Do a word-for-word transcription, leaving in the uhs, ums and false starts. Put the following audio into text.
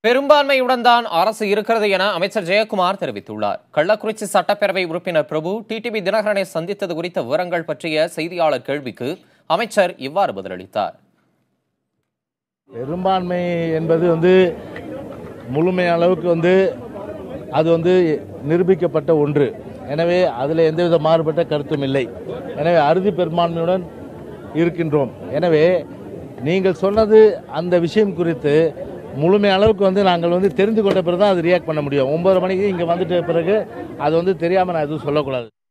பெரும்பான்மையுடன் தான் அரசு இருக்கிறது என அமைச்சர் ஜெயக்குமார் தெரிவித்துள்ளார். கள்ளக்குறிச்சி சட்டப்பேரவை உறுப்பினர் பிரபு டிடிவி தினகரனை சந்தித்தது குறித்த விவரங்கள் பற்றிய செய்தியாளர் கேள்விக்கு அமைச்சர் இவ்வாறு பதிலளித்தார். பெரும்பான்மை என்பது வந்து முழுமை அளவுக்கு வந்து அது வந்து நிரூபிக்கப்பட்ட ஒன்று. எனவே அதில் எந்தவித மாறுபட்ட கருத்தும் இல்லை. எனவே அறுதி பெரும்பான்மையுடன் இருக்கின்றோம். எனவே நீங்கள் சொன்னது அந்த விஷயம் குறித்து முழுமை அளவுக்கு வந்து நாங்கள் வந்து தெரிந்து கொண்ட பிறகு தான் அது ரியாக்ட் பண்ண முடியும். ஒன்பது மணிக்கு இங்கே வந்துட்ட பிறகு அது வந்து தெரியாமல் நான் எதுவும் சொல்லக்கூடாது.